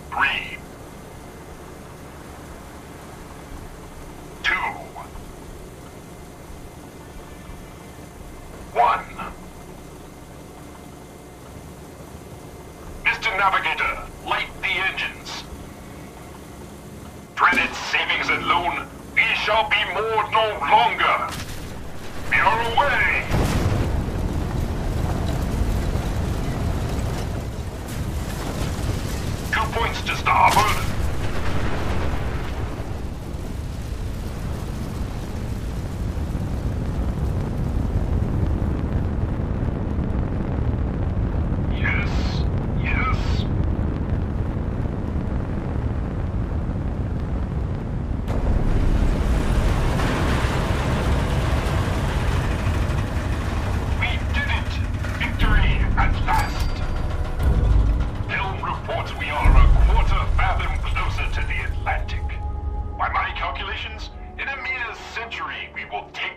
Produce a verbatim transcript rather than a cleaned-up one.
Three. Two. One. Mister Navigator, light the engines. Dreaded savings and loan, we shall be moored no longer. We are away. Two points to starboard. Yes, yes. We did it! Victory at last! Helm reports we are a quarter fathom closer to the Atlantic. By my calculations, in a mere century we will take